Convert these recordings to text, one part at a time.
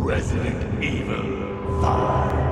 Resident Evil 5.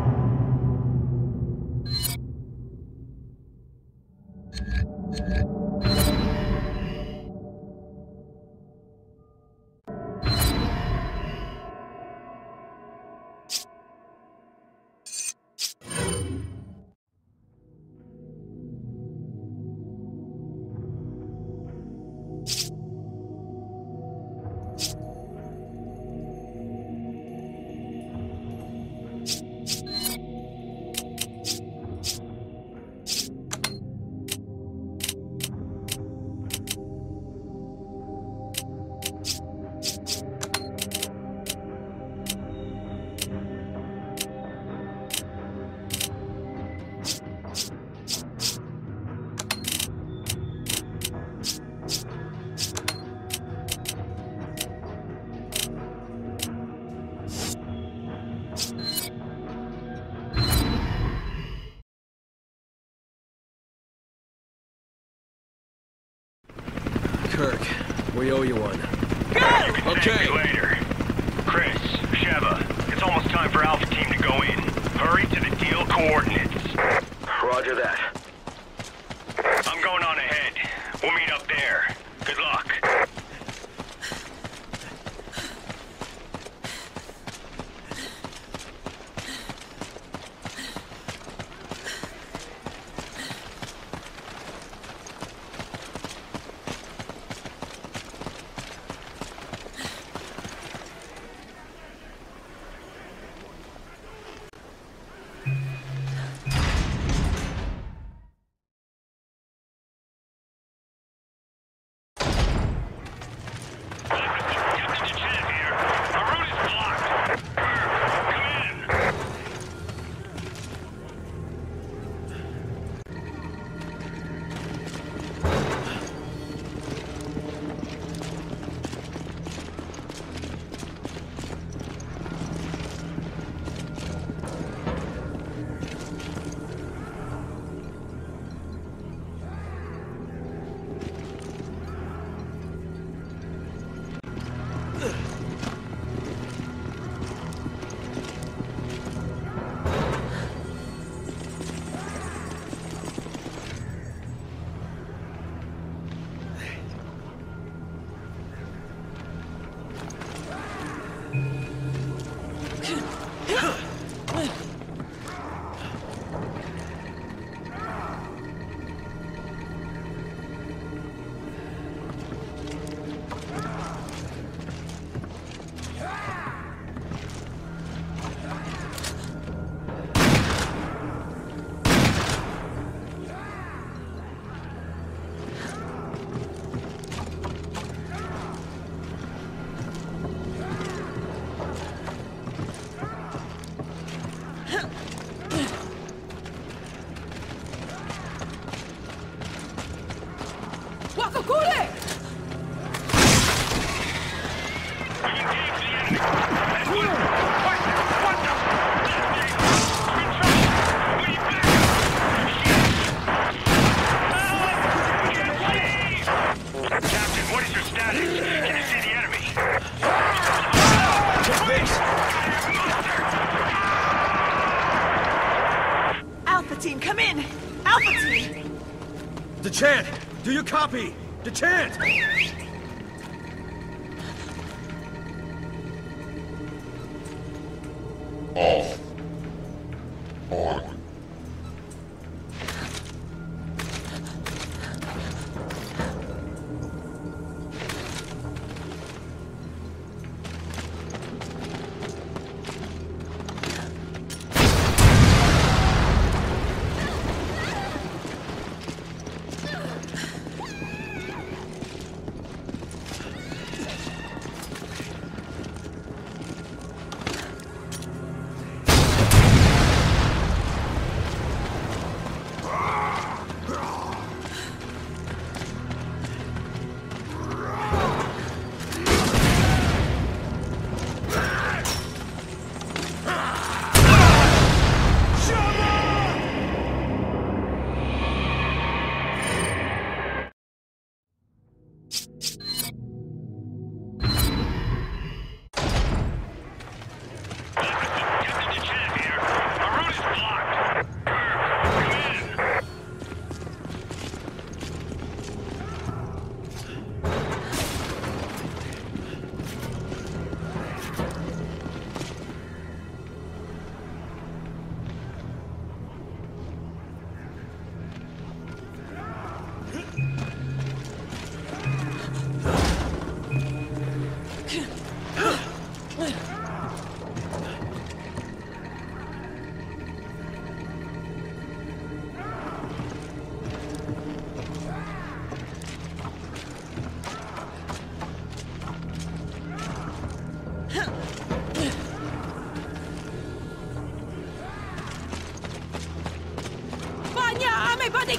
Kirk, we owe you one. Go! You can thank me later. Chris, Sheva, it's almost time for Alpha Team to go in. Hurry to the deal coordinates. Roger that. I'm going on ahead. We'll meet up there. Good luck. DeChant! Do you copy? DeChant! Off. On.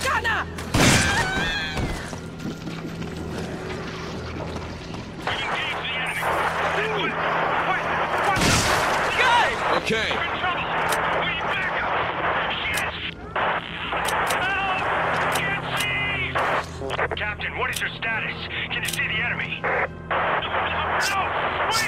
Americana! Okay. Captain, what is your status? Can you see the enemy? No! Wait!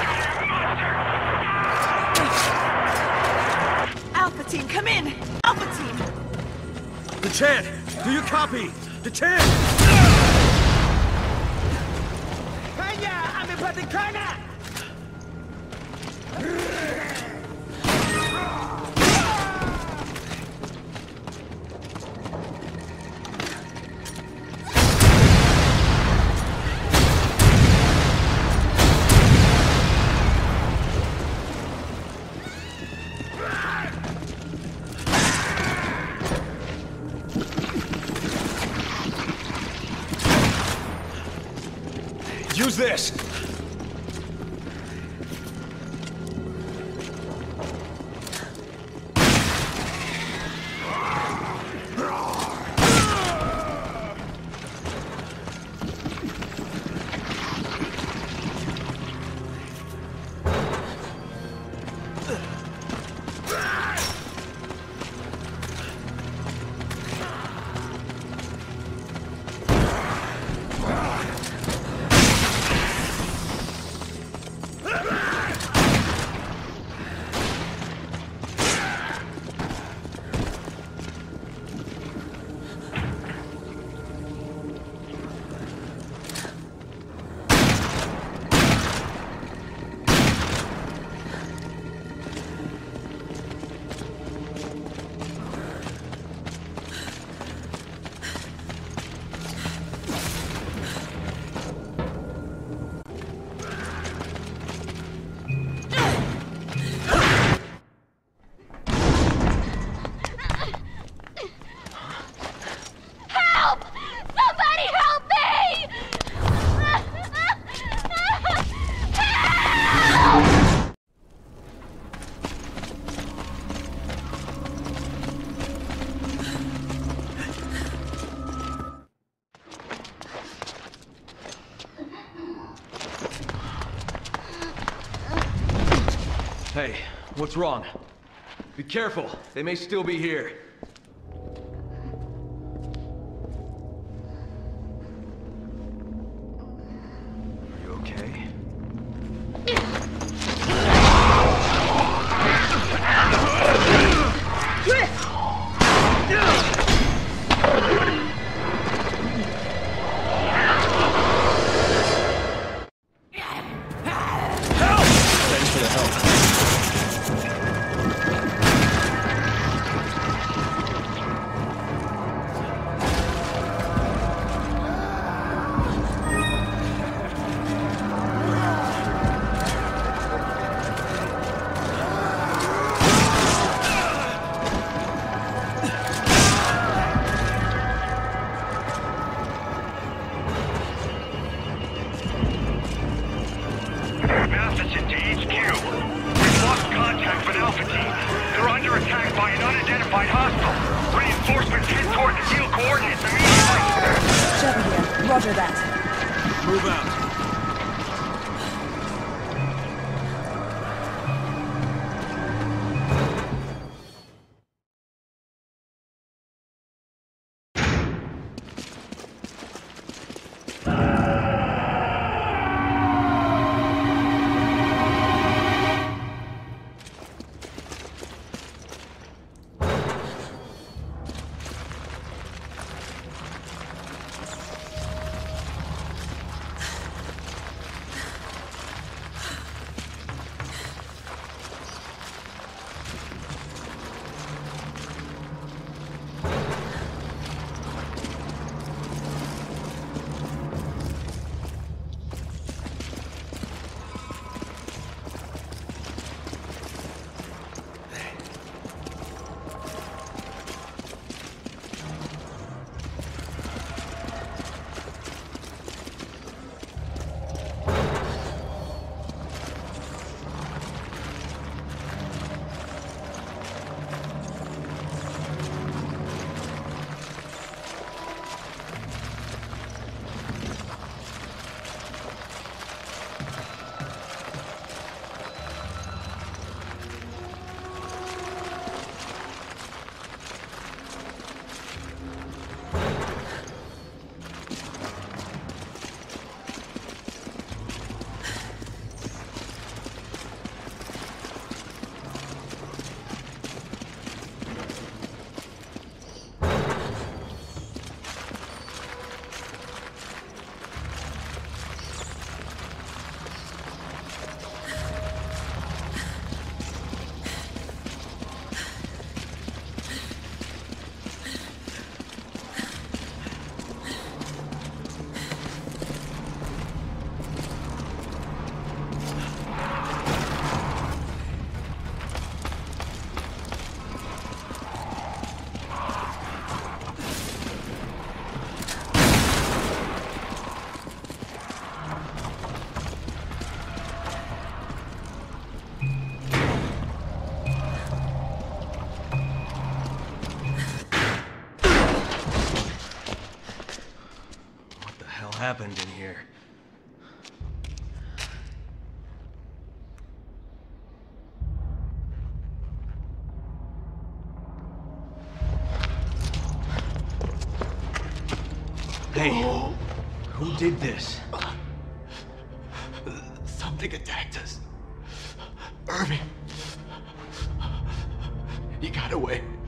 Alpha team, come in! Alpha team! Dechant, do you copy? Dechant! Use this! Hey, what's wrong? Be careful, they may still be here. Are you okay? Thanks for the help. Matheson to HQ. We've lost contact with Alpha Team. They're under attack by an unidentified hostile. Reinforcements head toward the deal coordinates immediately. Sheva here. Roger that. Move out. happened in here? Hey, who did this? Something attacked us. Irving. He got away.